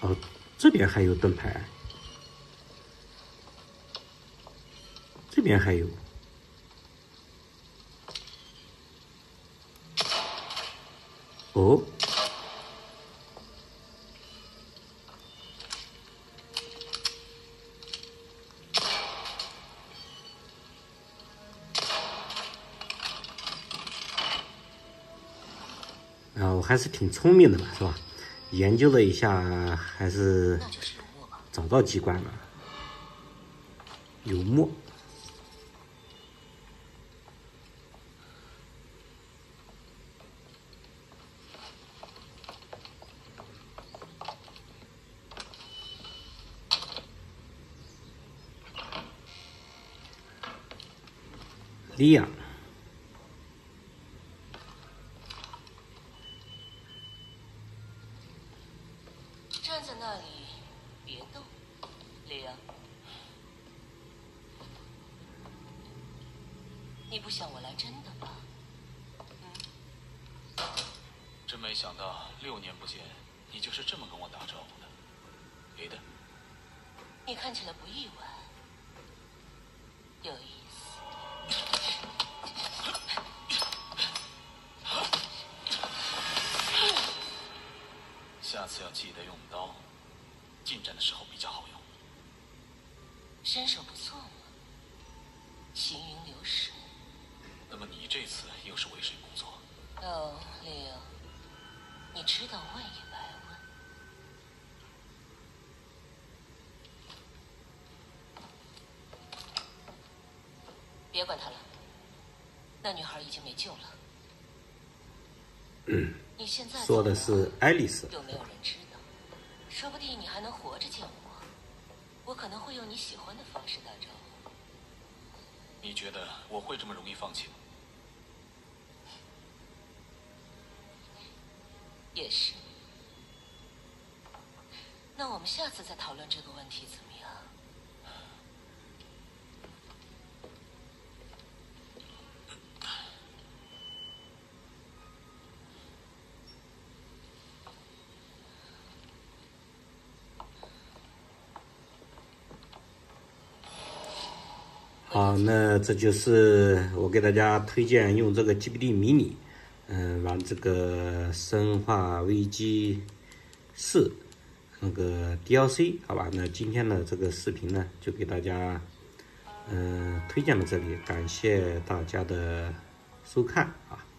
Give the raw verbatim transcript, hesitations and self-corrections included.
哦，这边还有盾牌，这边还有。哦。啊，我还是挺聪明的嘛，是吧？研究了一下，还是找到机关了。油墨。利亚。 站在那里，别动，利亚。你不想我来真的吧？嗯。 真没想到，六年不见，你就是这么跟我打招呼的。别的。 你看起来不意外，有意思。 下次要记得用刀，近战的时候比较好用。 身手不错嘛，行云流水。 那么你这次又是为谁工作？ 哦，利奥，你知道问也白问。别管他了，那女孩已经没救了。 嗯。 你现在说的是爱丽丝。 有没有人知道？说不定你还能活着见我，我可能会用你喜欢的方式打招呼。 你觉得我会这么容易放弃吗？ 也是。那我们下次再讨论这个问题怎么样？ 好，那这就是我给大家推荐用这个 G P D mini， 嗯，玩这个《生化危机四》那个 D L C， 好吧？那今天的这个视频呢，就给大家嗯推荐到这里，感谢大家的收看啊。